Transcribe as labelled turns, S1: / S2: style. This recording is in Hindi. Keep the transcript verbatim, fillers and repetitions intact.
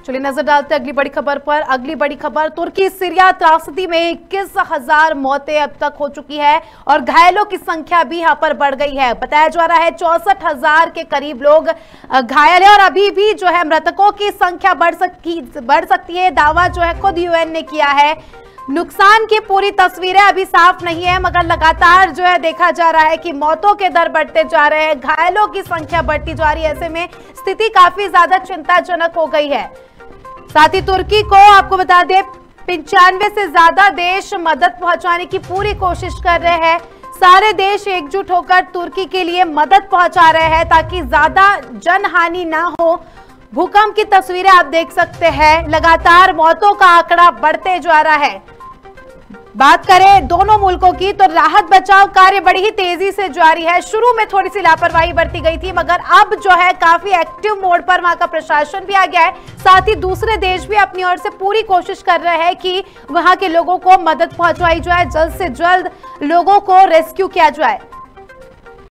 S1: चलिए नजर डालते हैं अगली बड़ी खबर पर। अगली बड़ी खबर, तुर्की सीरिया त्रासदी में इक्कीस हजार मौतें अब तक हो चुकी है और घायलों की संख्या भी यहां पर बढ़ गई है। बताया जा रहा है चौसठ हजार के करीब लोग घायल है और अभी भी जो है मृतकों की संख्या बढ़ सकती बढ़ सकती है। दावा जो है खुद यूएन ने किया है। नुकसान की पूरी तस्वीरें अभी साफ नहीं है, मगर लगातार जो है देखा जा रहा है कि मौतों के दर बढ़ते जा रहे हैं, घायलों की संख्या बढ़ती जा रही है। ऐसे में स्थिति काफी ज्यादा चिंताजनक हो गई है। साथ ही तुर्की को आपको बता दें पंचानवे से ज्यादा देश मदद पहुंचाने की पूरी कोशिश कर रहे हैं। सारे देश एकजुट होकर तुर्की के लिए मदद पहुंचा रहे हैं ताकि ज्यादा जनहानि ना हो। भूकंप की तस्वीरें आप देख सकते हैं, लगातार मौतों का आंकड़ा बढ़ते जा रहा है। बात करें दोनों मुल्कों की तो राहत बचाव कार्य बड़ी ही तेजी से जारी है। शुरू में थोड़ी सी लापरवाही बरती गई थी, मगर अब जो है काफी एक्टिव मोड पर वहां का प्रशासन भी आ गया है। साथ ही दूसरे देश भी अपनी ओर से पूरी कोशिश कर रहे हैं कि वहां के लोगों को मदद पहुंचवाई जाए, जल्द से जल्द लोगों को रेस्क्यू किया जाए।